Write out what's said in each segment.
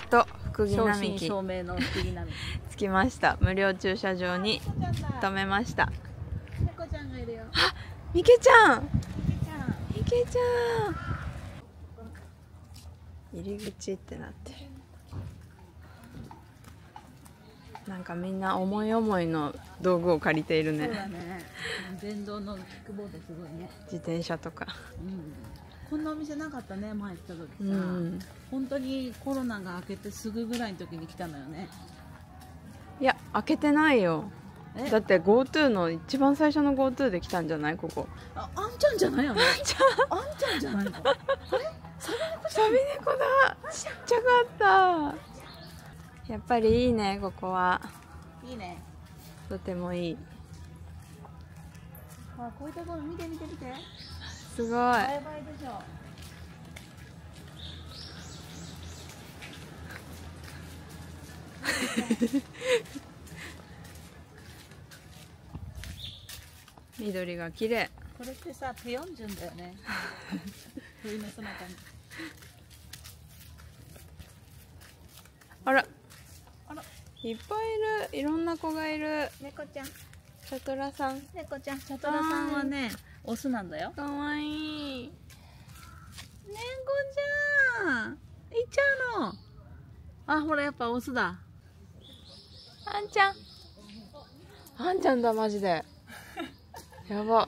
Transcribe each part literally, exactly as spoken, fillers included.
と福木並木正面の福木並木着きました。無料駐車場に止めました。 猫ちゃんがいるよ。 あ、みけちゃん。 みけちゃん。 みけちゃん。入り口ってなってる。なんかみんな思い思いの道具を借りているね。 そうだね。電動のキックボードすごいね。 自転車とか。 うん。こんなお店なかったね、前来た時さ。 うん、 本当にコロナが明けてすぐぐらいの時に来たのよね。 いや、開けてないよ。だって GoTo の一番最初の GoTo で来たんじゃないここ。 あ、あんちゃんじゃないよね。 あんちゃん。 あんちゃんじゃないの。あれ？サビ猫サビ猫だ。ちっちゃかった。やっぱりいいね、ここは。 いいね。 とてもいい。 あ、こういったところ見て見て見て。 すごい。 バイバイでしょ。 緑が綺麗。 これってさ、ペヨンジュンだよね。冬のその中に。 あら。 あら。 いっぱいいる。いろんな子がいる。 猫ちゃん。 チャトラさん。 猫ちゃん。チャトラさんはね、オスなんだよ。 かわいい。 猫ちゃん。いっちゃうの。あ、ほら、やっぱオスだ。 あんちゃん。あんちゃんだ、マジで。やば。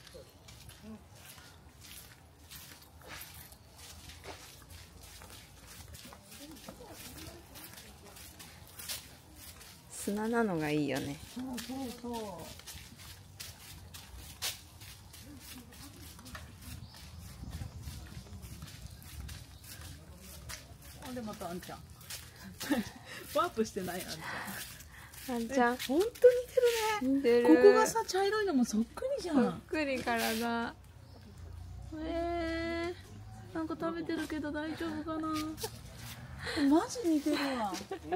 砂なのがいいよね。 そうそうそう。あ、でまたあんちゃん。ワープしてないあんちゃん。 あんちゃん。 本当似てるね。 似てる。 ここがさ、茶色いのもそっくりじゃん。 そっくり体。 えー、なんか食べてるけど大丈夫かな。マジ似てるわ。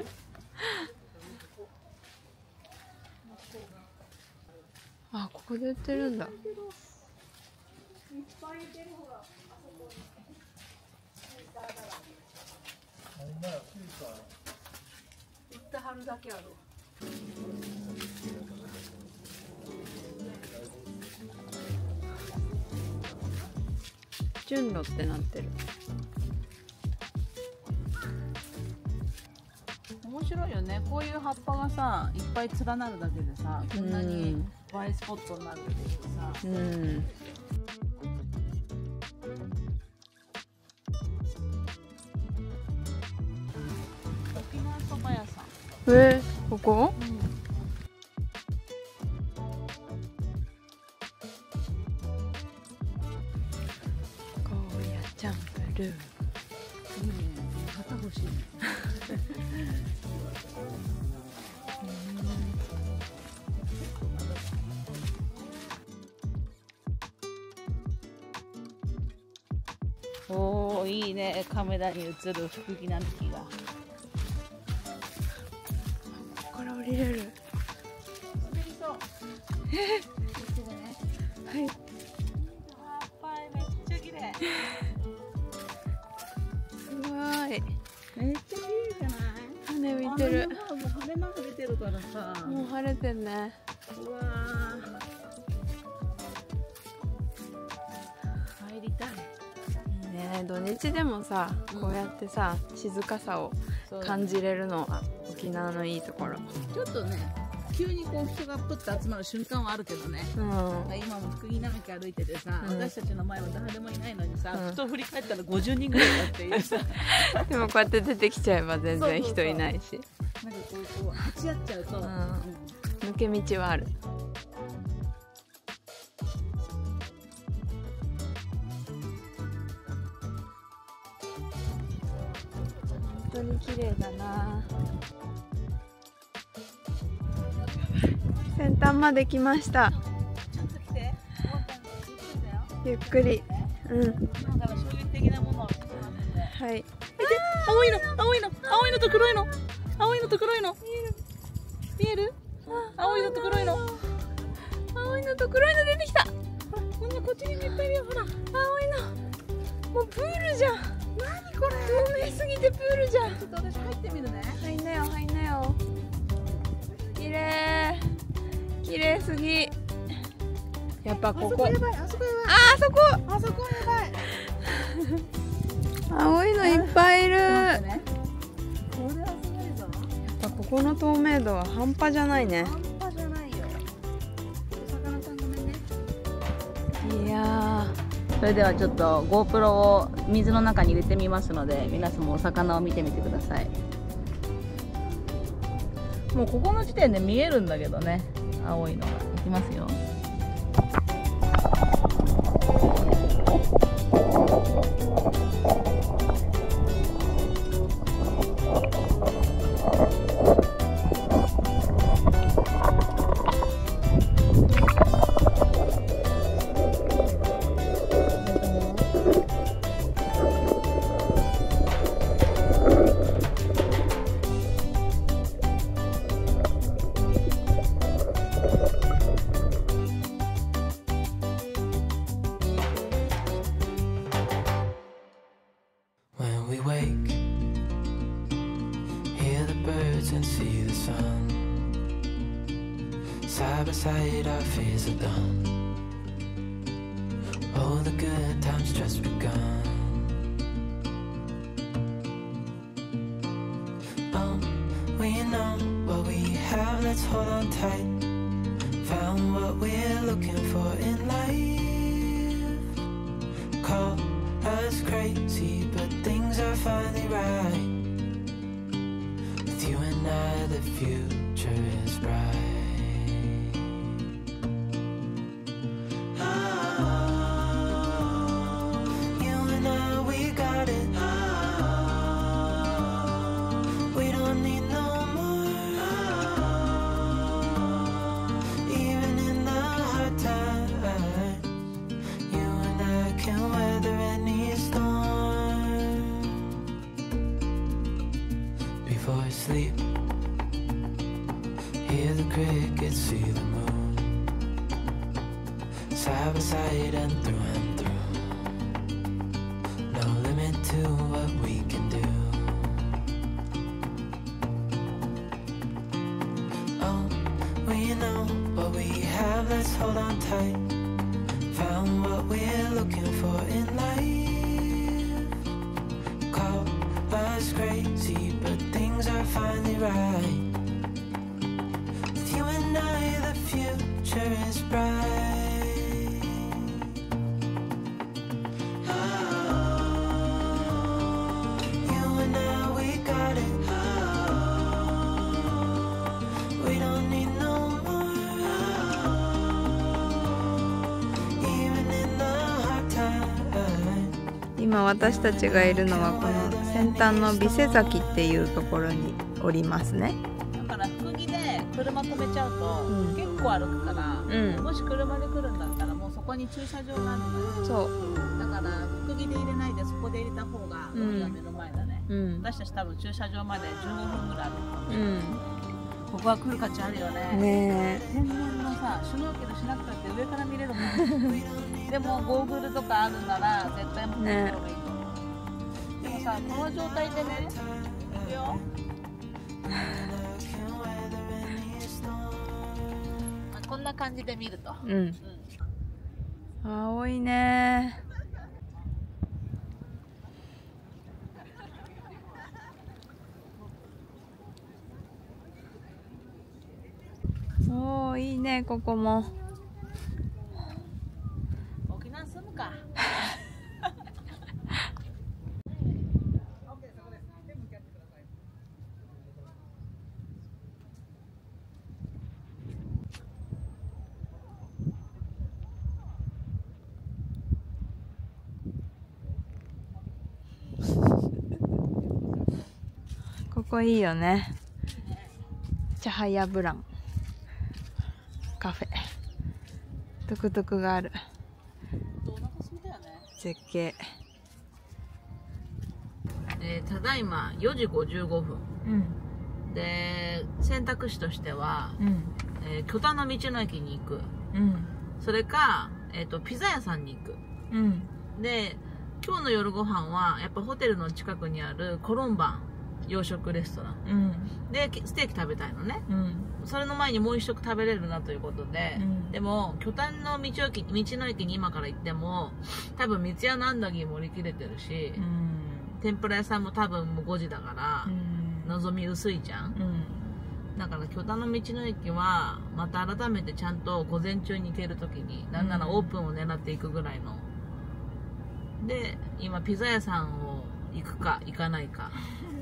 あ、ここで売ってるんだ。 いっぱいいてるほら。行った春だけある。 順路ってなってる。 面白いよね。こういう葉っぱがさ、いっぱい連なるだけでさ、こんなに映えスポットになるっていうさ。 うん。 沖縄そば屋さん。 えー、ここ？ うん。 ゴーヤチャンプルー。 いいね。旗欲しいね。おお、いいね。カメラに映る福木並木が。 ここから降りれる。 滑りそう。 えこっちでね。 ー、はい。 葉っぱめっちゃ綺麗。 すごい。 めっちゃ綺麗じゃない？ 羽見てる。 あのもう羽間が出てるからさ。 もう晴れてんね。 うわー。入りたい。 ね、土日でもさ、こうやってさ、静かさを感じれるのは沖縄のいいところ。 ちょっとね、急にこう人がプッと集まる瞬間はあるけどね。 うん。 今も福木並木歩いててさ、 うん、 私たちの前は誰もいないのにさ、 うん、 ふと振り返ったらごじゅうにんぐらいだっていうさ。 でもこうやって出てきちゃえば全然人いないし。 なんかこうこう鉢合っちゃうと、 うん、 うん、 抜け道はある。本当に綺麗だな。先端まで来ました。 ちょっと来て。 ゆっくり。うん。 今から衝撃的なものを見てますんで。 はい。 見て、青いの、青いの、青いのと黒いの、青いのと黒いの。見える？青いのと黒いの。 青いのと黒いの出てきた。 ほら、こんなこっちにもいっぱいいるよ、ほら。 青いの。もうプールじゃん。 何これ透明すぎてプールじゃん。 ちょっと私入ってみるね。 入んなよ入んなよ。綺麗綺麗すぎ。やっぱここ、 あそこやばい、あそこやばい、 ああそこあそこやばい。 青いのいっぱいいる。やっね、これはすごいぞ。 ぱここの透明度は半端じゃないね。 半端じゃないよ。お魚さんごめんね。 いやそれではちょっと GoPro を水の中に入れてみますので、皆さんもお魚を見てみてください。もうここの時点で見えるんだけどね、青いのが。いきますよ。 When we wake, hear the birds and see the sun. Side by side our fears are done. Oh, the good times just begun. Oh, we know what we have, let's hold on tight. Found what we're looking for in life. Call us crazy, but things are finally right. With you and I, the future is bright. Before I sleep, hear the crickets, see the moon. Side by side and through and through. No limit to what we can do. Oh, we know what we have, let's hold on tight. Found what we're looking for in life. Call us crazy, but things are finally right. With you and I, the future is bright. Oh, you and I, we got it. Oh, we don't need no more. Oh, even in the hard time. 今私たちがいるのはこの先端の美瀬崎っていうところにおりますね。 だから福木で車止めちゃうと、 うん、 結構歩くから、 うん、 もし車で来るんだったらもうそこに駐車場があるのよ。 そうだから福木で入れないでそこで入れた方が海が目の前だね、 うん、 私たち多分駐車場までじゅうごふんぐらいある、 うん、 ここは来る価値あるよね。 ねえ天然のさ、シュノーケルしなくたって上から見れるもんでもゴーグルとかあるなら絶対持ってきた方がいいと思う、ね、でもさ、この状態でね、いくよこんな感じで見ると、 うん、うん、青いね。おー、いいね、ここも。 沖縄住むかここいいよね。チャハヤブランカフェ、トゥクトゥクがある。絶景。 えー、ただいまよじごじゅうごふん、うん、で選択肢としては、うん、えー、巨大の道の駅に行く、うん、それか、えーと、ピザ屋さんに行く、うん、で今日の夜ご飯はやっぱホテルの近くにあるコロンバン洋食レストラン、うん、でステーキ食べたいのね、うん、それの前にもう一食食べれるなということで、うん、でも巨丹の道の駅道の駅に今から行っても多分三ツ矢のアンダギーも売り切れてるし、うん、天ぷら屋さんも多分もうごじだから、うん、望み薄いじゃん、うん、だから巨丹の道の駅はまた改めてちゃんと午前中に行ける時になんならオープンを狙っていくぐらいの、で今ピザ屋さんを行くか行かないか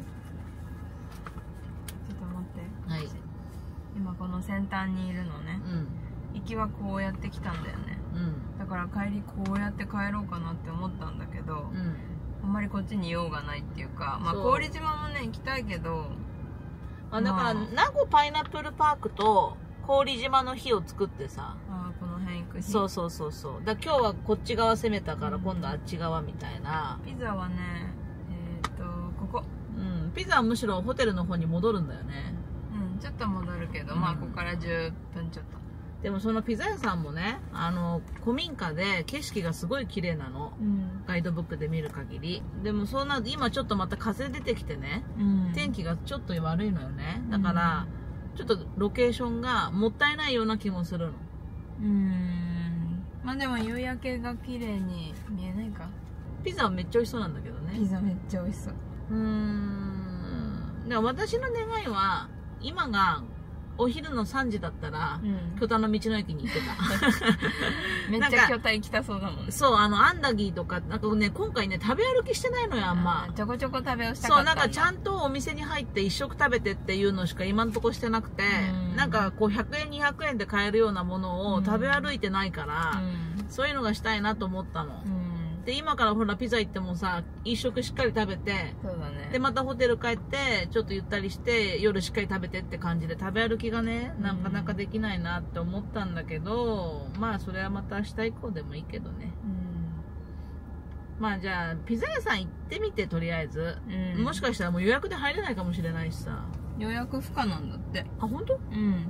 ちょっと待って、 はい、 今この先端にいるのね、うん、行きはこうやって来たんだよね、うん、だから帰りこうやって帰ろうかなって思ったんだけど、うん、あんまりこっちに用がないっていうか、まあ郡島もね行きたいけど、 あ、だから名護パイナップルパークと郡島の日を作ってさ、 あこの辺行く日、 そうそうそうそう、だ今日はこっち側攻めたから今度あっち側みたいな、 ピザはねえー、っとここ、 うん、ピザはむしろホテルの方に戻るんだよね、 うん、ちょっと戻るけど、うん、まあここからじゅっぷんちょっと。 でもそのピザ屋さんもね、あの古民家で景色がすごい綺麗なの、うん、ガイドブックで見る限り。でもそうなると今ちょっとまた風出てきてね、うん、天気がちょっと悪いのよね。だから、うん、ちょっとロケーションがもったいないような気もするの。 うーん、まあでも夕焼けが綺麗に見えないか。 ピザはめっちゃ美味しそうなんだけどね。 ピザめっちゃ美味しそう。 うーん、でも私の願いは今がお昼のさんじだったら、うん、巨丹の道の駅に行ってた。 めっちゃ巨丹行きたそうだもんね。 そう、あの、アンダギーとか、なんかね、今回ね、食べ歩きしてないのよ、あんま。 ちょこちょこ食べをしたかったんだ。 そう、なんかちゃんとお店に入って一食食べてっていうのしか今んとこしてなくて、んなんかこうひゃくえん、にひゃくえんで買えるようなものを食べ歩いてないから、そういうのがしたいなと思ったの。で、今からほらピザ行ってもさ、一食しっかり食べて、 そうだね、 でまたホテル帰ってちょっとゆったりして夜しっかり食べてって感じで食べ歩きがね、なかなかできないなって思ったんだけど、うん、まあそれはまた明日以降でもいいけどね、うん、まあじゃあピザ屋さん行ってみて、とりあえず、うん、もしかしたらもう予約で入れないかもしれないしさ。 予約不可なんだって。 あ、本当？ うん、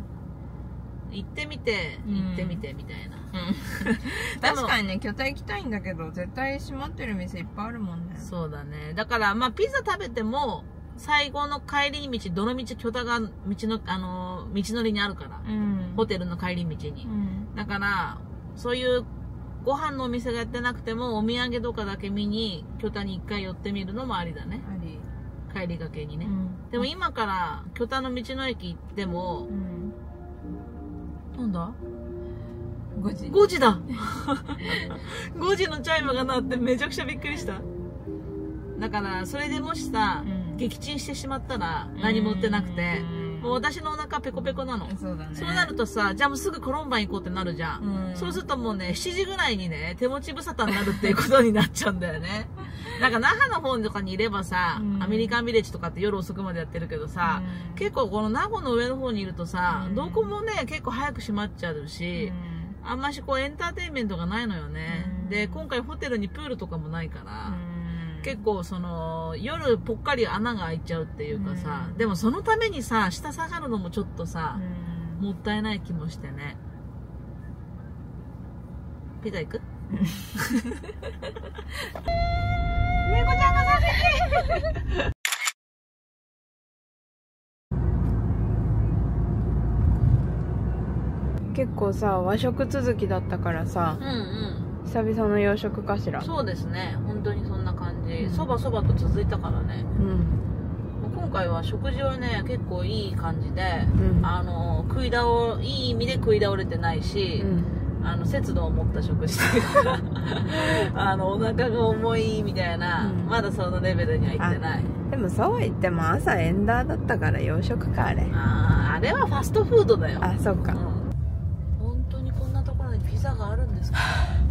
行ってみて行ってみてみたいな、うん、 確かにね、巨丹行きたいんだけど絶対閉まってる店いっぱいあるもんね。 そうだね。だからまあピザ食べても最後の帰り道、どの道巨丹が道の、あのー、道のりにあるから、うん、ホテルの帰り道に、うん、だからそういうご飯のお店がやってなくてもお土産とかだけ見に巨丹に一回寄ってみるのもありだね。 あり。 帰りがけにね、うん、でも今から巨丹の道の駅行っても、うん、なんだごじ。 ごじだごじのチャイムが鳴ってめちゃくちゃびっくりした。だからそれでもしさ、うん、撃沈してしまったら何も売ってなくて、もう私のお腹ペコペコなの。 そうだね。 そうなるとさ、じゃあもうすぐコロンバン行こうってなるじゃん、うん、そうするともうねしちじぐらいにね手持ち無沙汰になるっていうことになっちゃうんだよねなんか那覇の方とかにいればさ、うん、アメリカンビレッジとかって夜遅くまでやってるけどさ、うん、結構この名護の上の方にいるとさ、うん、どこもね結構早く閉まっちゃうし、うん、あんましこうエンターテインメントがないのよね、うん、で今回ホテルにプールとかもないから、うん、結構その夜ぽっかり穴が開いちゃうっていうかさ、うん、でもそのためにさ下下がるのもちょっとさ、うん、もったいない気もしてね。ピザ行く猫ちゃんがさせて結構さ和食続きだったからさ、うんうん、久々の洋食かしら。 そうですね、本当にそんな感じ。そばそばと続いたからね、うん、今回は食事はね結構いい感じで、うん、あの食い倒いい意味で食い倒れてないし、うん、あの節度を持った食事というかあのお腹が重いみたいな、うん、まだそのレベルには行ってない。 でもそうは言っても朝エンダーだったから洋食か。あれああれはファストフードだよ。 あ、そっか、うん、 本当にこんなところにピザがあるんですか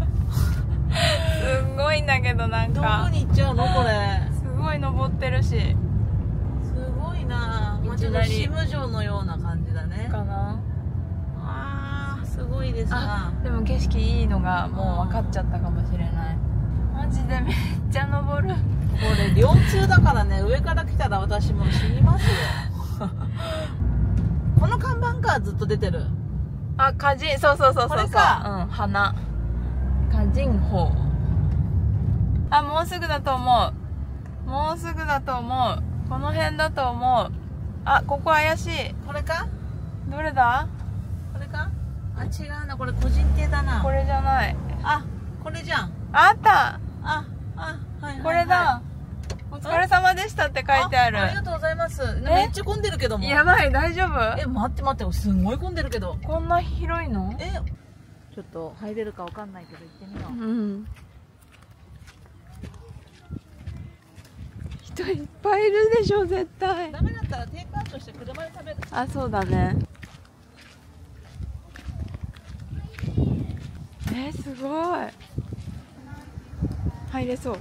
すごいんだけど、なんかどこに行っちゃうのこれ。 すごい登ってるし、すごいな。まあ、ちょっとシム城のような感じだねかな。 あーすごいですな。 でも景色いいのがもう分かっちゃったかもしれない。マジでめっちゃ登る。これ両通だからね、上から来たら私も死にますよこの看板がずっと出てる。 あ、花人、そうそうそうそうそう、 これか、 うん、花花人峰。 あ、もうすぐだと思う。もうすぐだと思う。この辺だと思う。あ、ここ怪しい。 これか？ どれだ？ これか？あ、違うな、これ個人亭だな。 これじゃない。 あ、これじゃん。 あった。 あ、あ、はいはいはい、 これだ。お疲れ様でしたって書いてある。 あ、ありがとうございます。めっちゃ混んでるけども。 やばい、大丈夫？ え、待って待って、すんごい混んでるけど。 こんな広いの？ え、ちょっと入れるかわかんないけど行ってみよう。 うん。人いっぱいいるでしょ、絶対。 ダメだったらテイクアウトして車で食べる。 あ、そうだね。えー、すごい。入れそう。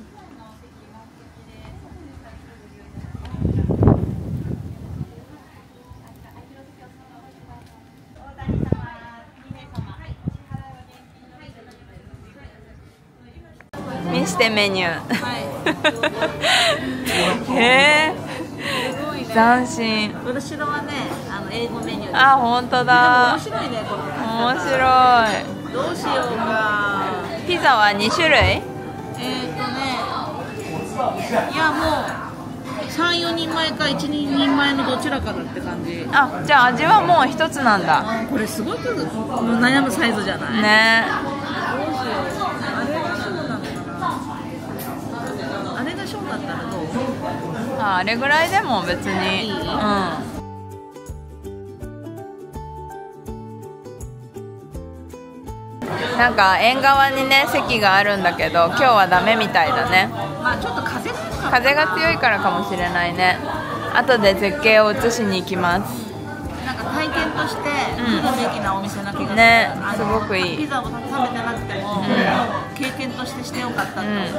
見してメニュー。 はい。 へえ。 すごいね。 斬新。 後ろはね、あの英語メニューです。 あ、本当だ。 面白いね、これ。 面白い。 どうしようか。 ピザはに種類？ えーとね、いやもうさん、よにんまえかいちにんまえのどちらかだって感じ。 あ、じゃあ味はもう一つなんだ。 これすごく悩むサイズじゃない？ ね。 どうしよう。あれがショーなのかな。あれがショーだったらどう？ あ、あれぐらいでも別に。 いい？ うん。なんか縁側にね席があるんだけど今日はダメみたいだね。 まあちょっと風が風が強いからかもしれないね。後で絶景を映しに行きます。 なんか体験として来るべきなお店な気がする。 ね、すごくいい。 ピザを食べてなくても、うん、経験としてしてよかったと思う。うんうん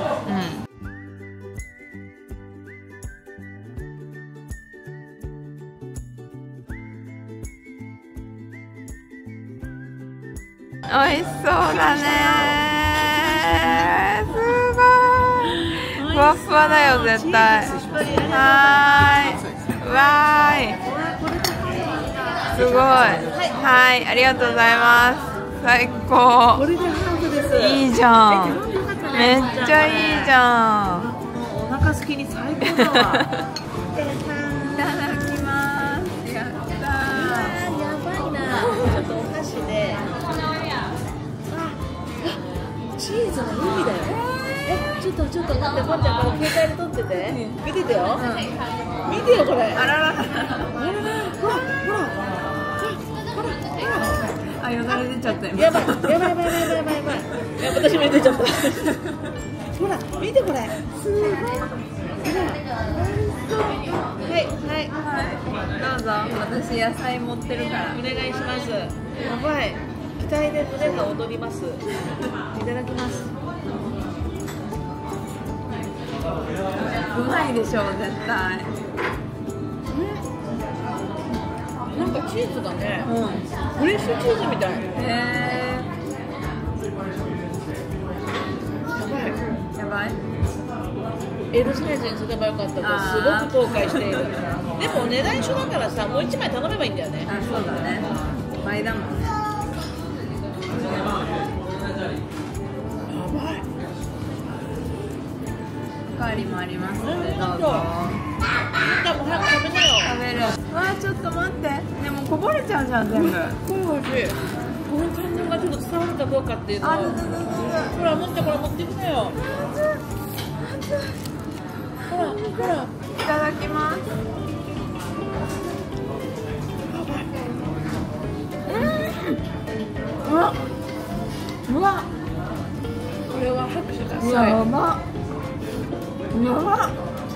美味しそうだね。すごい。ふわふわだよ絶対。はーい。わーい。すごい。はい、ありがとうございます。最高。 これでハーフです。 いいじゃん。めっちゃいいじゃん。 お腹すきに最高だわ。 いただきます。やったー。 やばいな。ちょっとお箸で。チーズの海だよ。え、ちょっとちょっと待って、こんちゃんこれ携帯で撮ってて。見ててよ。見てよこれ。 あららら。 あらら。ほらほら。 あ、よだれ出ちゃったよ。 やばいやばいやばいやばいやばいやばい。いや、私も出ちゃった。ほら見てこれ。すごい。はいはいはい。どうぞ。私野菜持ってるから。 お願いします。やばい。期待で胸が躍ります。いただきます。 うまいでしょ絶対。 なんかチーズがね、 うん、 フレッシュチーズみたい。へえー、やばい。やばい。 エルサイズにすればよかったとすごく後悔している。でも値段一緒だからさ、もう一枚頼めばいいんだよね。 あ、そうだね。倍だもんね。 やばい。 おかわりもありますのでどうぞ。 じゃあもう早く食べなよ。 食べる。わあ、ちょっと待って。でもこぼれちゃうじゃん全部。 すごい美味しい。この感動がちょっと伝わるかどうかっていうのを。 あ、そうそうそうそう。 ほら持ってこれ持ってきなよ。ほらほら。 いただきます。うわ。うわ。 これは拍手だ。 やば。やば。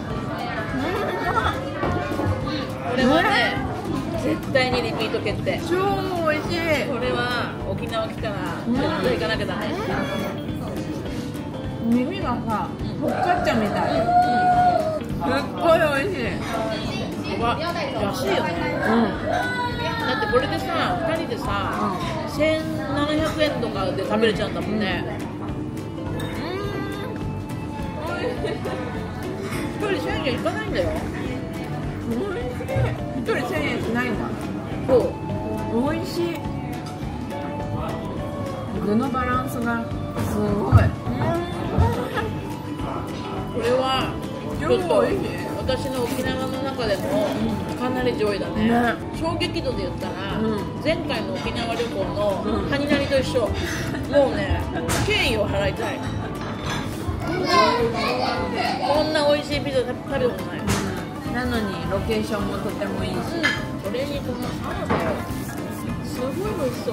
これはね、絶対にリピート決定。 超美味しい。 これは沖縄来たら絶対行かなきゃダメ。 耳がさ、ホッカッチャみたい。すっごい美味しい。 やば、安いよね。うん。だってこれでさ、ふたりでさ、せんななひゃくえんとかで食べれちゃうんだもんね。一人せんえんいかないんだよ。 一人せんえんしないんだ。 そう。 美味しい。具のバランスがすごい。 ちょっと私の沖縄の中でもかなり上位だね。ね、衝撃度で言ったら、うん、前回の沖縄旅行のカニナリと一緒。もうね、敬意を払いたい。こんな美味しいピザ食べたことない、 うん、なのにロケーションもとてもいいし、うん、 それにこのサラダよ、すごい美味しそう。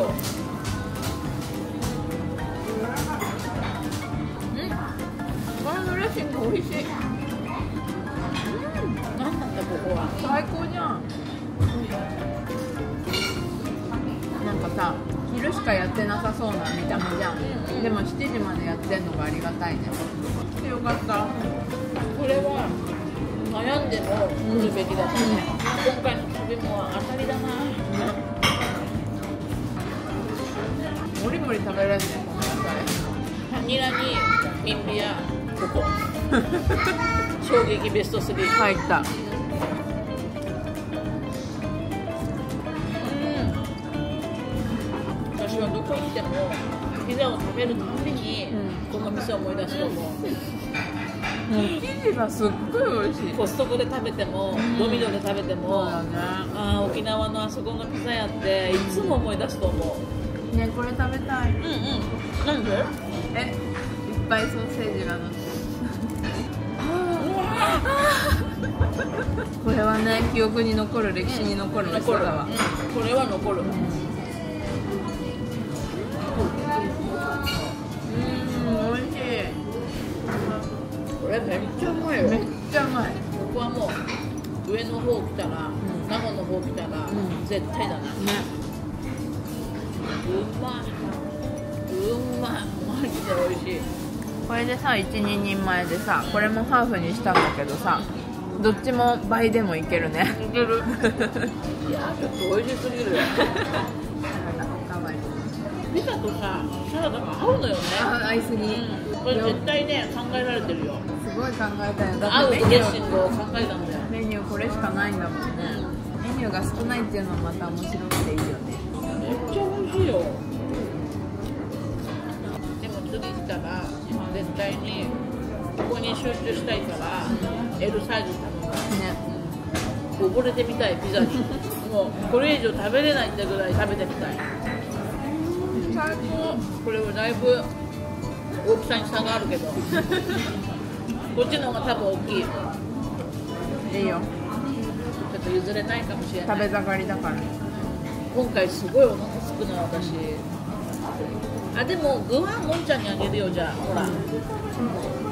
美味しい。うん、なんなんだここは。 最高じゃん。なんかさ、昼しかやってなさそうな見た目じゃん。うんうん、でもしちじまでやってんのがありがたいね。 よかった。これは悩んでも来るべきだったね。うん、今回の旅も当たりだな。 もりもり食べれるね、この野菜。 ハニラにインビア。ここ衝撃ベストスリー入った。うん、 私はどこ行ってもピザを食べるたびに、うん、この店を思い出すと思う。 もう生地がすっごい美味しい。 コストコで食べても、うん、ドミノで食べても、そうだね、あ、沖縄のあそこのピザ屋っていつも思い出すと思う。ね、これ食べたい。うんうん。 なんで？ え、いっぱいソーセージが乗って。これはね、記憶に残る、歴史に残るの、うん、残る、うん、 これは残る。うん、 うん、美味しい。 これめっちゃうまいよ。 めっちゃうまい。 ここはもう上の方来たら、うん、長野の方来たら、うん、絶対だな。ね、うまい。うまい。マジで美味しい。 これでさ、いち、ににんまえでさ、これもハーフにしたんだけどさ、どっちも倍でもいけるね。 いける。いや、ちょっと美味しすぎる。ピザとさ、サラダが合うのよね。 合いすぎ、 うん、これ絶対ね、考えられてるよ。 すごい考えたよ。だって合うドレッシングを考えたんだよ。 メニューこれしかないんだもんね。メニューが少ないっていうのはまた面白くていいよね。 めっちゃ美味しいよ。でも次来たら絶対にここに集中したいから、うん、L サイズ頼むね。溺れてみたい、ピザに。もうこれ以上食べれないってぐらい食べてみたい。最高。これはだいぶ大きさに差があるけどこっちの方が多分大きい。 いいよ。 ちょっと譲れないかもしれない。 食べ盛りだから。 今回すごいお腹すくな、私。あ、でも具はもんちゃんにあげるよ。じゃあほら、うん、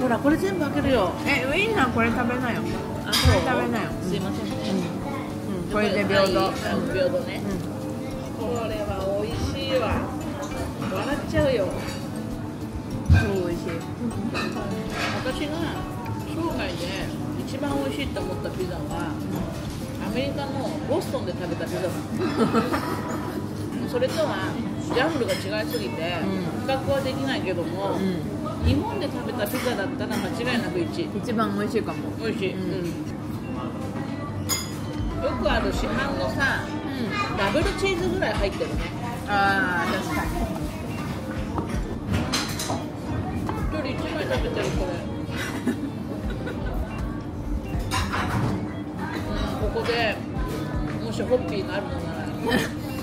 ほらこれ全部あげるよ。 え、ウインナーこれ食べなよ。 あ、そう食べなよ。 すいませんね。 うん、これで平等。 平等ね。これは美味しいわ。笑っちゃうよ。 超美味しい。 私が生涯で一番美味しいと思ったピザは、アメリカのボストンで食べたピザだ。それとはジャンルが違いすぎて、うん、比較はできないけども、うん、日本で食べたピザだったら間違いなくいちい。 一番美味しいかも。 美味しい。うん、よくある市販のさ、うん、ダブルチーズぐらい入ってるね。 ああ、確かに。 一人一枚食べてるこれ。うん、ここでもしホッピーがあるのなら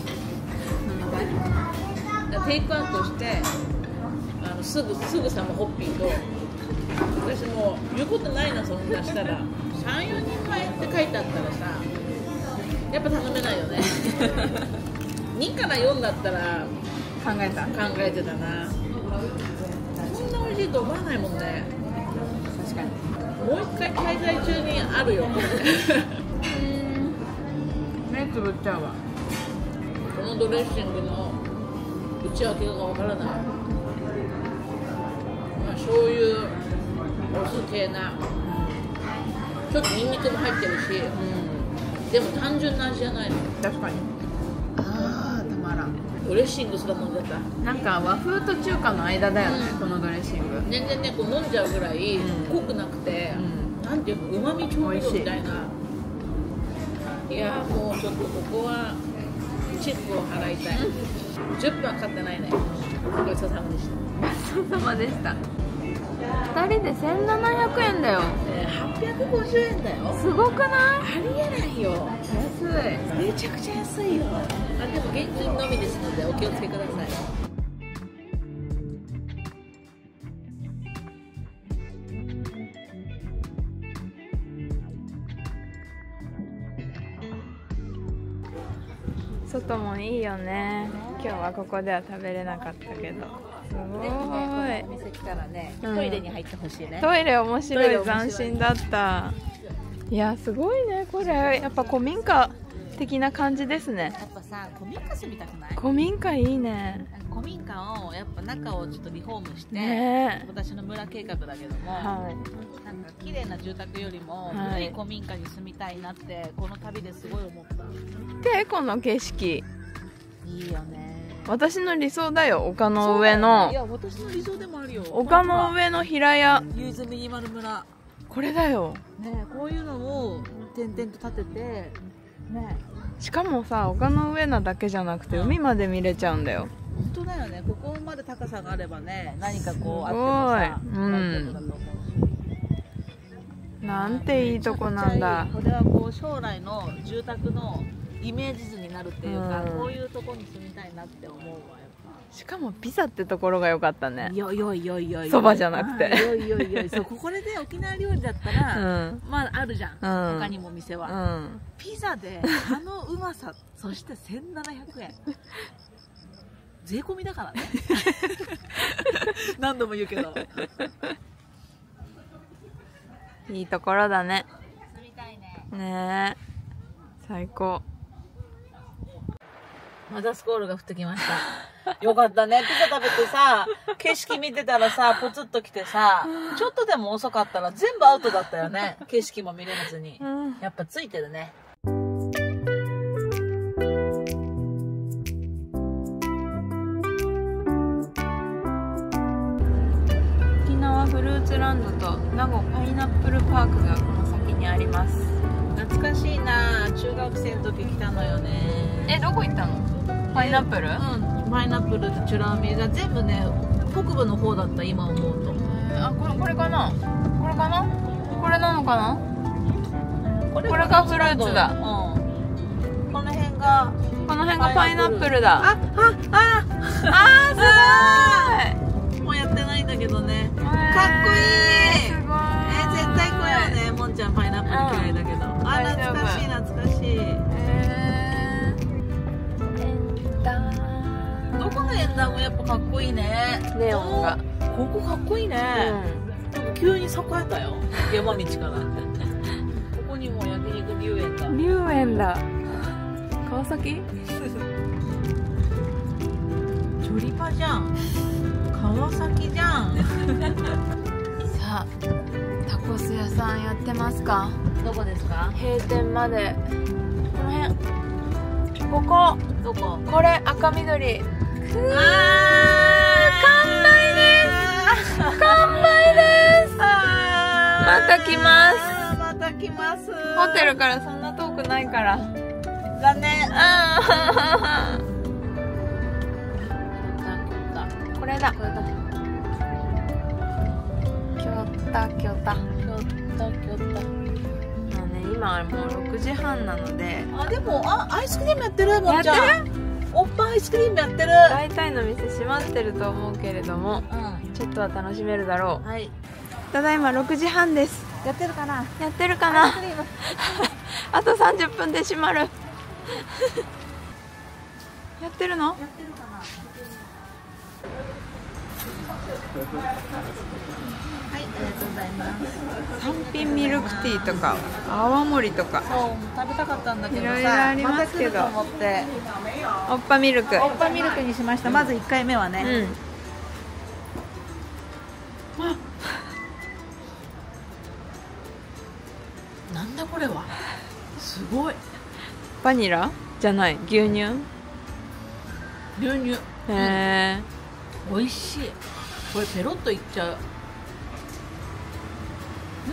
テイクアウトしてあのすぐすぐさまホッピーと、私もう言うことないな、そんなしたらさん、よにんまえって書いてあったらさ、やっぱ頼めないよね。にからよんだったら考えた考えてたな。こんな美味しいと思わないもんね。 確かに。 もう一回滞在中にあるよこれ。 目つぶっちゃうわ。 このドレッシングの内訳がわからない。まあ、醤油、お酢系な、ちょっとニンニクも入ってるし、うん、でも単純な味じゃないの。 確かに。あー、たまらん。 ドレッシングすら飲んじゃった。 なんか和風と中華の間だよね、うん、このドレッシング。 全然ね、こう飲んじゃうぐらい濃くなくて、うん、なんていうの、うまみ調味料みたいな。いやー、もうちょっとここはチップを払いたい。じゅっぷんはかかってないね。ごちそうさまでした。 ごちそうさまでした。 ふたりでせんななひゃくえんだよ。 はっぴゃくごじゅうえんだよ。 すごくない？ ありえないよ。 安い。 めちゃくちゃ安いよ。あ、でも現金のみですのでお気をつけください。 外もいいよね。今日はここでは食べれなかったけど、すごい。 お店来たらね、トイレに入ってほしいね。 トイレ面白い、斬新だった。いや、すごいね、これ。やっぱ古民家的な感じですね。 やっぱさ、古民家住みたくない？ 古民家いいね。 古民家をやっぱ中をちょっとリフォームして、 ね、 私の村計画だけども、はい、なんか綺麗な住宅よりも古い古民家に住みたいなってこの旅ですごい思った。 で、この景色いいよね。 私の理想だよ。丘の上の、 いや、私の理想でもあるよ。 丘の上の平屋、 ユーズミニマル村、 これだよね。こういうのを点々と建ててね。 しかもさ、丘の上なだけじゃなくて海まで見れちゃうんだよ。 本当だよね。ここまで高さがあればね、何かこうあってもさ、うん、 なんていいとこなんだ。 これはこう将来の住宅のイメージ図になるっていうか、うん、こういうとこに住みたいなって思うわ。やっぱしかもピザってところが良かったね。 よいよいよいよいそばじゃなくて、 よいよいよい。そう、ここでね、沖縄料理だったら、うん、まああるじゃん、うん、他にも店は、うん、ピザであのうまさ、そしてせんななひゃくえん税込みだからね何度も言うけどいいところだね。 住みたいね。 ねえ、最高。 またスコールが降ってきましたよかったね。ピザ食べてさ、景色見てたらさ、ポツッと来てさ、ちょっとでも遅かったら全部アウトだったよね。景色も見れずに、やっぱついてるね。 フルーツランドと名護パイナップルパークがこの先にあります。 懐かしいな。中学生の時来たのよね。 え、どこ行ったの？パイナップル？ うん、パイナップルとチュラミが全部ね、北部の方だった。今思うと、 あ、これ、これかな、これかな、これなのかな、これ、これがフルーツだ。うん、 この辺がこの辺がパイナップルだ。 あ、あ、あ、 あ、すごい。 もうやってないんだけどね。かっこいい。すごい。え、絶対こうよね。もんちゃんパイナップル嫌いだけど。うん、あ、懐かしい懐かしい。えー、どこの縁談もやっぱかっこいいね。 ネオンが。 ここかっこいいね。うん、なんか急に栄えたよ。山道から。ここにも焼肉龍園だ。 龍園だ。川崎？ チョリパじゃん。川崎じゃんさあ、タコス屋さんやってますか？ どこですか？ 閉店まで。この辺、ここ、 どこ？ これ赤緑。完売です。完売です。また来ます。 また来ます。 ホテルからそんな遠くないから。 残念。 これだ。これだ。キョタキョタ。 キョタキョタ。 まあね、今はもうろくじはんなので。 あ、でも、あ、アイスクリームやってるもんちゃん。やってる？おっぱいアイスクリームやってる。 大体の店閉まってると思うけれども、うん、ちょっとは楽しめるだろう。はい。ただいまろくじはんです。 やってるかな？ やってるかな？あとさんじゅっぷんで閉まる。やってるの？やってるかな？ はい、ありがとうございます。 三品ミルクティーとか泡盛とか、 そう食べたかったんだけどさ、いろいろありますけど、 また来ると思っておっぱミルクおっぱミルクにしました。まずいっかいめはね、うん、あ、なんだこれは。すごい。 バニラじゃない、牛乳。 牛乳。へえ、 うん、美味しい。これペロッといっちゃう。 うん、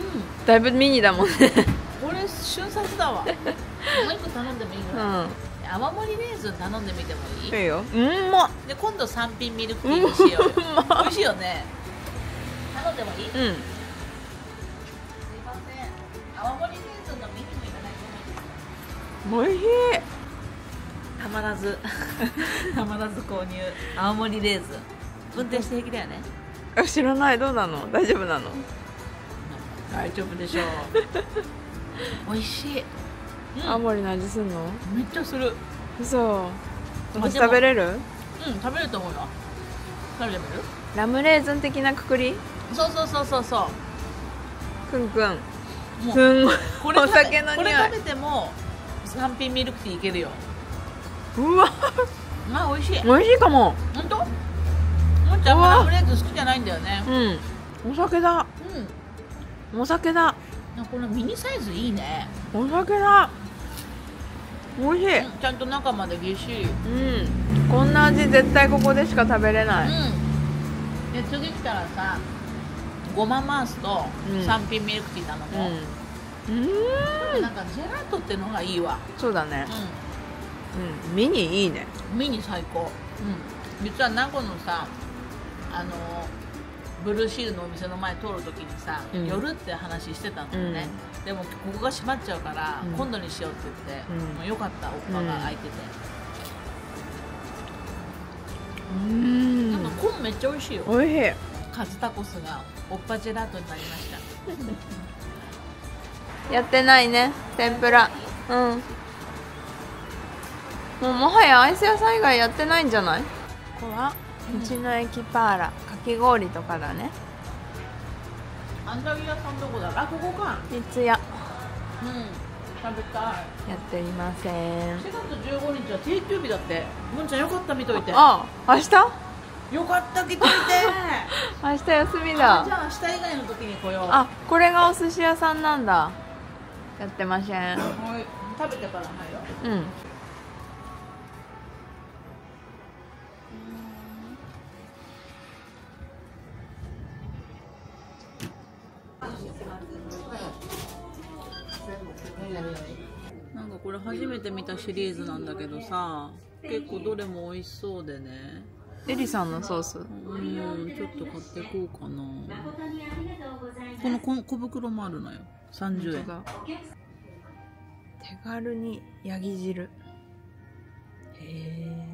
だいぶミニだもんね。 これ瞬殺だわ。もう一個頼んでもいいぐらい。うん、泡盛レーズン頼んでみてもいい？ いいよ。うんまっ。 で今度三品ミルクティーにしよう。美味しいよね。はのでもいい？うん。すいません。青森レーズンのミニもいただきます。おいしい。たまらずたまらず購入。青森レーズン。運転して平気だよね。 知らない。どうなの？大丈夫なの？ 大丈夫でしょう。美味しい。 うん、青森の味すんの？ めっちゃする。 嘘。私食べれる？ うん、食べると思うよ。食べてみる？ ラムレーズン的なくくり？ そうそうそうそうそう。 くんくん。 もうすんごい。 これお酒の匂い。 これ食べても三品ミルクティーいけるよ。 うわ。 まあ美味しい。 美味しいかも。 本当？もっちゃんもラムレーズン好きじゃないんだよね。 うん。お酒だ。うん。お酒だ。 このミニサイズいいね。 お酒だ。美味しい、うん、 ちゃんと中までぎっしり。 うん、こんな味絶対ここでしか食べれない。 うん、で次来たらさごまマースと三品ミルクティー頼もう。うん、うん、なんかジェラートってのがいいわ。 そうだね。うん、うん、ミニいいね。 ミニ最高。うん、実は名護のさあのブルーシールのお店の前通るときにさ、うん、寄るって話してたんだよね、うん、でもここが閉まっちゃうから、うん、今度にしようって言って、うん、もうよかった、おっぱが空いてて。うん、なんかコーンめっちゃ美味しいよ。 美味しい。 カズタコスがおっぱジェラートになりました。 やってないね、天ぷら。うん、もうもはやアイス屋さん以外やってないんじゃない？ここは道の駅パーラ、かき氷とかだね。 あんだぎ屋さんどこだ？あ、ここか。 三ツ矢。うん、 食べたい。 やっていません。 しがつじゅうごにちは定休日だって。むんちゃんよかった見といて。 ああ、明日？ よかった来といて。 明日休みだ。 じゃあ明日以外の時に来よう。 あ、これがお寿司屋さんなんだ。やってません。はい、 食べてから入ろう。うん。なんかこれ初めて見たシリーズなんだけどさ、結構どれも美味しそうでね。 エリさんのソース、うん、 ちょっと買っていこうかな。この小, 小袋もあるのよ。さんじゅうえん。手軽にヤギ汁。へえ。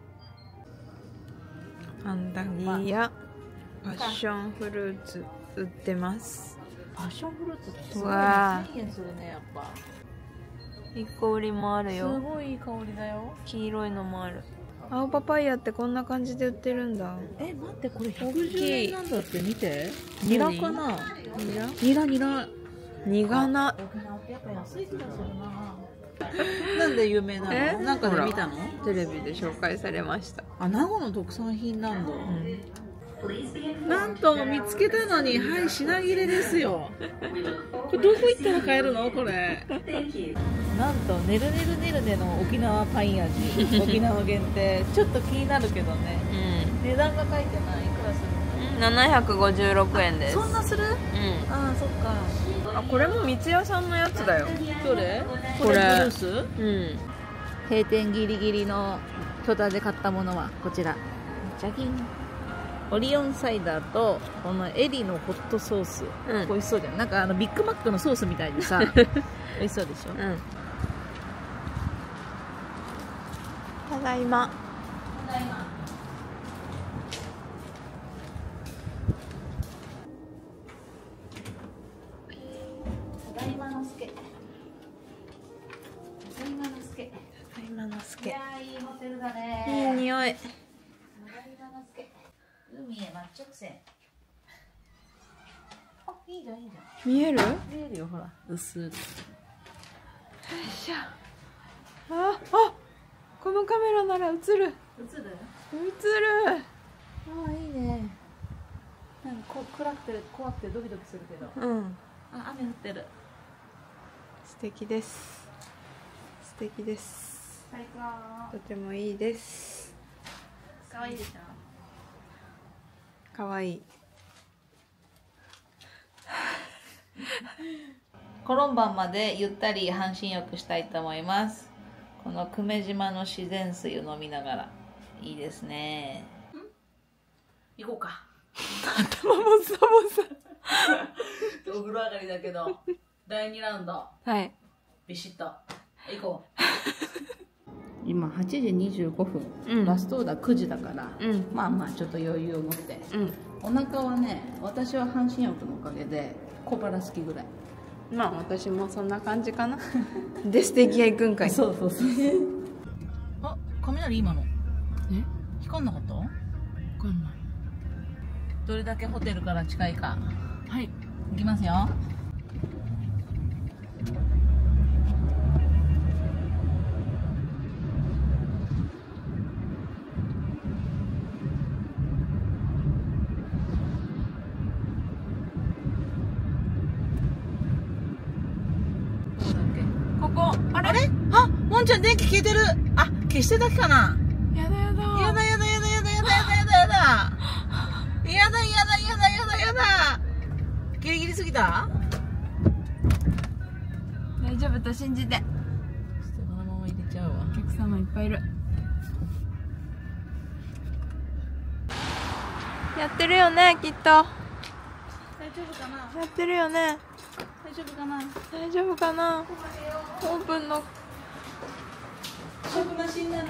アンダギやパッションフルーツ売ってます。 パッションフルーツってすごいせんえんするね、やっぱ。 いっこ売りもあるよ。 すごいいい香りだよ。 黄色いのもある。青パパイヤってこんな感じで売ってるんだ。 え、待って、これひゃくじゅうえんなんだって。見て、ニラかな。ニラニラニラ苦な。 やっぱ安い気がするな。なんで有名なの？なんかで見たの？ テレビで紹介されました。 あ、名護の特産品なんだ。うん、なんと見つけたのに、はい、品切れですよ。これどこ行ったら買えるのこれ。なんとねるねるねるねの沖縄パイン味。沖縄限定。ちょっと気になるけどね、うん、値段が書いてない。いくらするの？ ななひゃくごじゅうろくえんです。 そんなする？うん。ああ、そっか。 あ、これも三ツ矢さんのやつだよ。 どれ？ これブルース？うん。閉店ギリギリの巨大で買ったものはこちら。ジャギン。オリオンサイダーとこのエリのホットソース、うん、美味しそうじゃん。なんかあのビッグマックのソースみたいでさ美味しそうでしょ、うん、ただいま。ただいま。ただいまのすけ。ただいまのすけ。 ただいまのすけ。いやー、いいホテルだね。 いい匂い。 海へ真っ直線。あ、いいじゃんいいじゃん。見える？ 見えるよ、ほら。薄い。よいしょ。あ、あ、このカメラなら映る。映る？映る。 ああ、いいね。なんかこう暗くて怖くてドキドキするけど。うん。あ、雨降ってる。 素敵です。素敵です。 最高。 とてもいいです。 可愛いでしょ。 かわいい。 コロンバンまでゆったり半身浴したいと思います。この久米島の自然水を飲みながらいいですね。行こうか。 頭ボサボサ。 お風呂上がりだけど、だいにラウンド。 はい。 ビシッと。行こう。今はちじにじゅうごふん、うん、ラストオーダーくじだから、うん、まあまあちょっと余裕を持って、うん、お腹はね、私は半身浴のおかげで小腹好きぐらい。 まあ私もそんな感じかな。でステーキ屋行くんかい。 そうそうそう。あ、雷今のえ光んなかった？わかんない。どれだけホテルから近いか。はい、行きますよ。もんちゃん電気消えてる。あ、消してただけかな。 やだやだやだやだやだやだやだやだやだやだやだやだやだやだ。ギリギリすぎた？ 大丈夫と信じて。 このまま入れちゃうわ。 お客様いっぱいいる。やってるよね、きっと。 大丈夫かな。 やってるよね。 大丈夫かな。 大丈夫かな。オープンの食なしになる。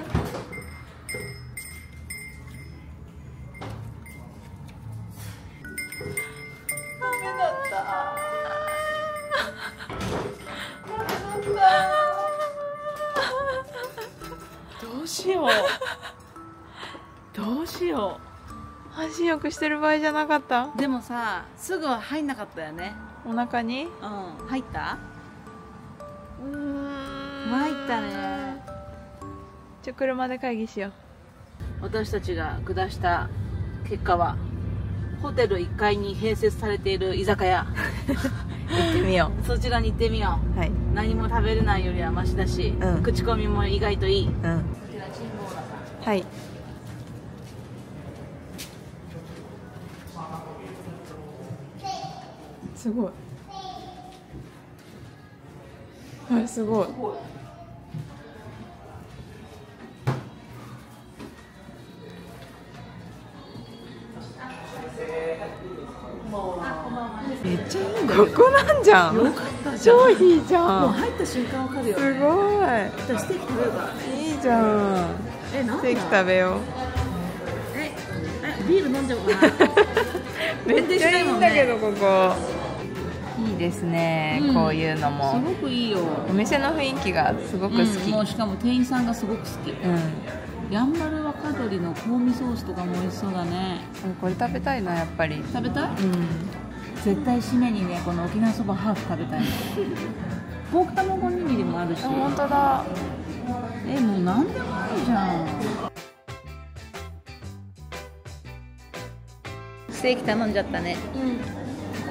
ダメだった。ダメだった。どうしよう。どうしよう。 半身浴してる場合じゃなかった。 でもさ、すぐは入んなかったよね。 お腹に？ うん。入った？ うーん。 入ったね。 じゃあ車で会議しよう。 私たちが下した結果はホテルいっかいに併設されている居酒屋。 行ってみよう。そちらに行ってみよう。はい、何も食べれないよりはマシだし、うん、口コミも意外といい。うん、こちらチンボーラさん。はい。 すごい。はい、すごい。めっちゃいいんだよ。ここなんじゃん。よかったじゃん。超いいじゃん。 もう入った瞬間わかるよね。 すごい。じゃあステーキ食べるから。 いいじゃん。え、なんだ。ステーキ食べよう。 え、え、ビール飲んじゃおうかな。 めっちゃいいんだけどここ。いいですね、うん、こういうのも。 すごくいいよ。お店の雰囲気がすごく好き。 うん、もうしかも店員さんがすごく好き。うん。やんばる若鶏の香味ソースとかも美味しそうだね。 これ食べたいな、やっぱり。 食べたい？うん。絶対締めにね、この沖縄そばハーフ食べたいの。ポーク卵おにぎりもあるし。 本当だ。 え、もう何でもいいじゃん。ステーキ頼んじゃったね。 うん。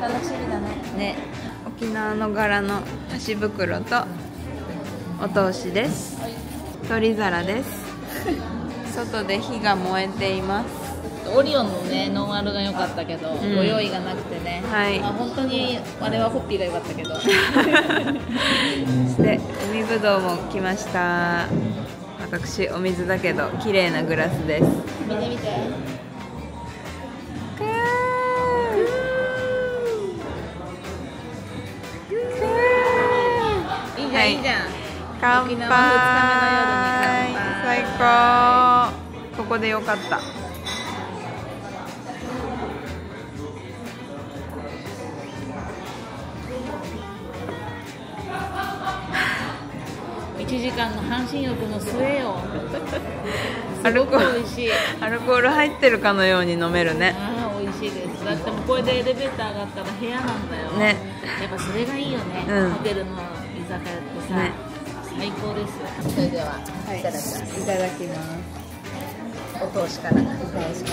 楽しみだね。ね。沖縄の柄の箸袋とお通しです。はい、鶏皿です。外で火が燃えています。 オリオンのねノンアルが良かったけど、うん、ご用意がなくてね、はい、まあ、本当にあれはホッピーが良かったけど。そして海ぶどうも来ました。私お水だけど綺麗なグラスです。 見て見て。いいじゃん、はい、いいじゃん。 乾杯。沖縄ふつかめの夜に乾杯。最高。ここでよかった。 いちじかんの半身浴の末よ。すごく美味しい。 アルコール入ってるかのように飲めるね。 ああ、美味しいです。だってもうこれでエレベーター上がったら部屋なんだよね。やっぱそれがいいよね、うん、ホテルの居酒屋ってさ、ね、最高です。それでは、はい、いただきます。 いただきます。 お通しから。お通しから。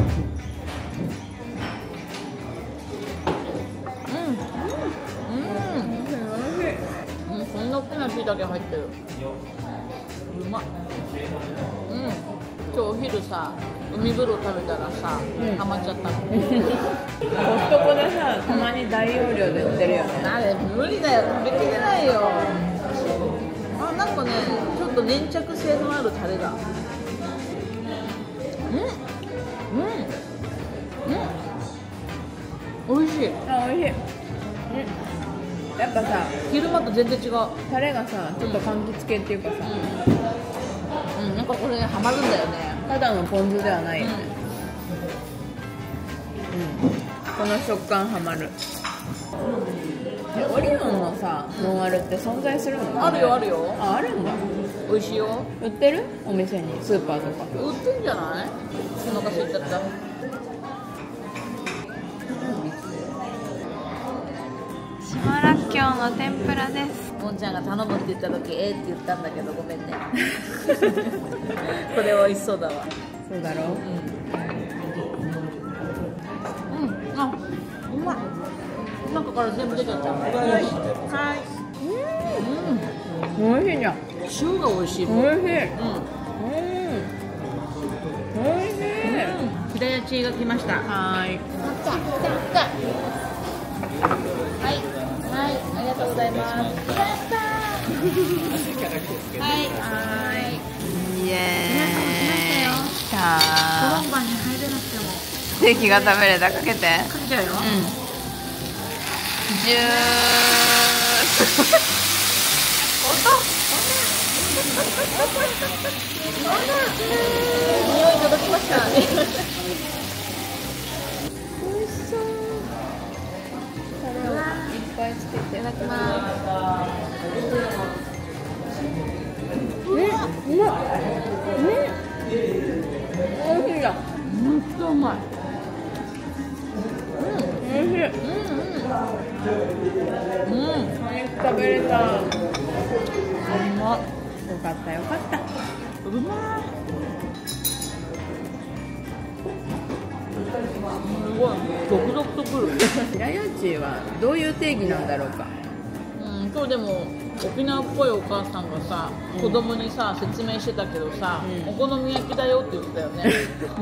こんな大きな椎茸入ってる。うまっ。うん。今日お昼さ、海風呂食べたらさ、うん、ハマっちゃったの。コストコでさ、たまに大容量で売ってるよね。 あれ無理だよ、食べきれないよ。あ、なんかね、ちょっと粘着性のあるタレだ。うん。うん。うしい。 あ、美味しい。やっぱさ、 昼間と全然違う。 タレがさ、ちょっと柑橘系っていうかさ、 うん、うん、なんかこれハマるんだよね。 ただのポン酢ではないよね。うん、うん、この食感ハマる。え、オリオンのさ、ノンアルって存在するの？ あるよあるよ。 あ、あるんだ。 美味しいよ。 売ってる？お店に、スーパーとか。 売ってんじゃない？お腹空いちゃった。 島らっきょうの天ぷらです。 もんちゃんが頼むって言った時、えーって言ったんだけどごめんね。これ美味しそうだわ。 そうだろう。 うん、うん、あ、うまい。中から全部出ちゃった。はい。はい。 うん。美味しいじゃん。 塩が美味しい。 美味しい。うん。うん。美味しい。 ひだやちが来ました。 はーい。 はい、はい、ありがとうございます。やったー。はい、はい。 イエーイ。来たー。 コロンバに入れなくても。 ステーキが食べれた。かけて。かけちゃうよ。うん。 ジュー音。 匂い届きました。 美味しそう。タレをいっぱいつけて。いただきます。うん、うまっ。うん。美味しいじゃん。 めっちゃうまい。 うん、美味しい。うん、うん。うん。お肉食べれた。うまっ。よかったよかった。 うまい。すごい、続々とくる。 ひらやちはどういう定義なんだろうか。 うん、今日でも沖縄っぽいお母さんがさ、うん、子供にさ説明してたけどさ、うん、お好み焼きだよって言ってたよね。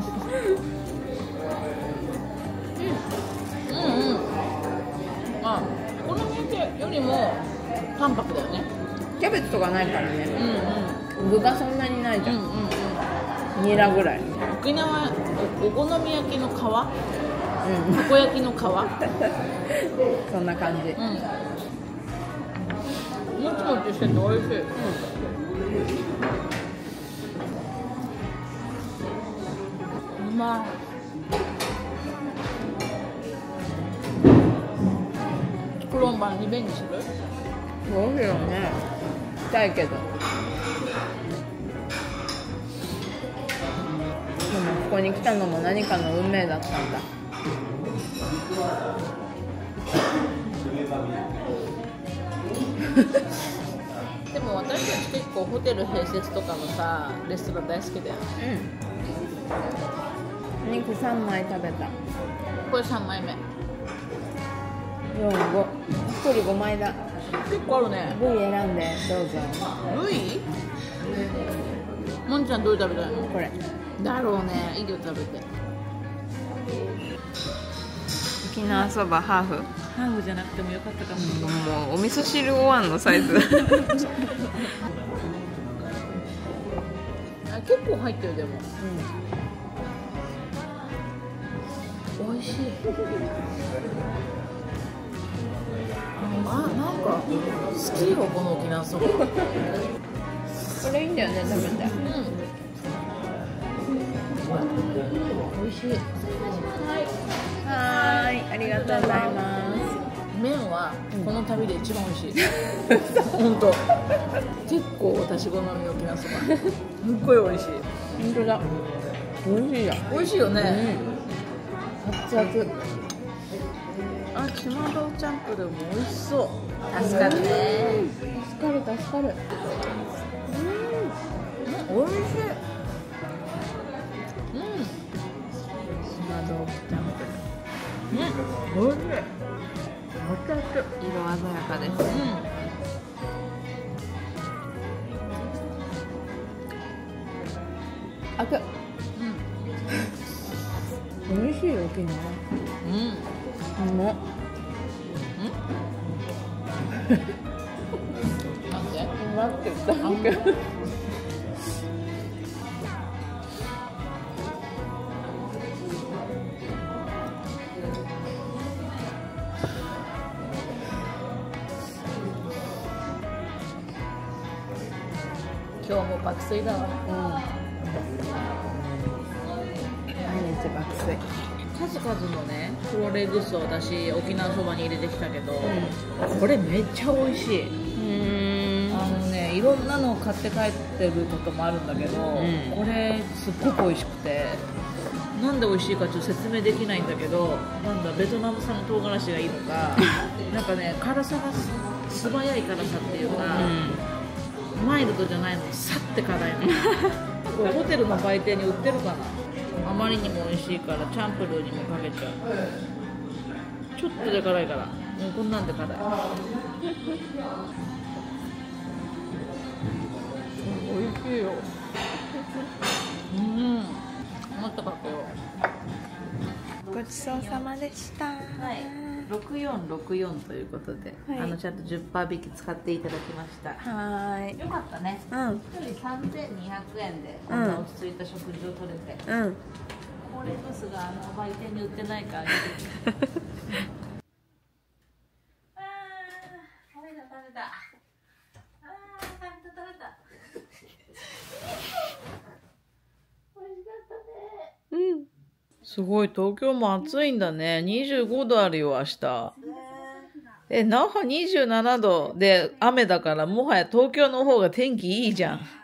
うん、うん、うん。あ、お好み焼きよりも淡白だよね。 キャベツとかないからね。 うん、うん。 具がそんなにないじゃん。うん、うん、うん。ニラぐらい。 沖縄 お, お好み焼きの皮、うん、たこ焼きの皮。 そんな感じ。うん、 もちもちしてて美味しい。うん、うまい。コロンバンリベンジする？ どうしようね。したいけど。でもここに来たのも何かの運命だったんだ。 でも私たち結構ホテル併設とかのさレストラン大好きだよね。 うん。肉さんまい食べた。 これさんまいめ。 よん、ご。ひとりごまいだ。 結構あるね。 部位選んでどうぞ。 部位？もんちゃんどう食べたいの？ これ。 だろうね。いいよ食べて。 沖縄そばハーフ。 ハーフじゃなくてもよかったかも。 もうお味噌汁お椀のサイズ。 あ、結構入ってるでも。うん。美味しい。あ、なんか好きよこの沖縄そば。これいいんだよね、食べて。うん。 美味しい。 はい、ありがとうございます。 麺はこの旅で一番美味しい。本当。結構私好みの沖縄そば。すっごい美味しい。 本当だ。美味しいや。 美味しいよね。 うん、熱々。 あ、ちまどうチャンプルも美味しそう。助かるね。 助かる助かる。 うん、美味しい。うん。 ちまどうチャンプル。 うん、美味しい。熱々。 色鮮やかです。 うん。 あく。うん。美味しいよ沖縄。 うん。 うまっ。 なんで？ うまって言ったんだけど。 今日も爆睡だわ。 うん。毎日爆睡。 数々のね黒レッグスを私沖縄そばに入れてきたけど、うん、これめっちゃ美味しい。うん、あのねいろんなのを買って帰ってることもあるんだけど、うん、これすっごく美味しくて、なんで美味しいかちょっと説明できないんだけど、なんだベトナム産の唐辛子がいいのかなんかね辛さが素早い辛さっていうか、うん、マイルドじゃないのにさって辛いのこれホテルの売店に売ってるかな。あまりにも美味しいからチャンプルーにもかけちゃう。ちょっとで辛いから、もうこんなんで辛い美味しいよ。うん、もっとかけよう。ごちそうさまでした。はい、 ろくよんろくよんということで、はい、あのちゃんと じゅっパーセント 引き使っていただきました。はい、よかったね。うん、ひとりさんぜんにひゃくえんでこんな落ち着いた食事をとれて、うん、これですがあの売店に売ってないからあー食べた食べたあー食べた食べた美味しかったね。うん、すごい東京も暑いんだね。にじゅうごどあるよ明日。え、那覇にじゅうななどで雨だから、もはや東京の方が天気いいじゃん。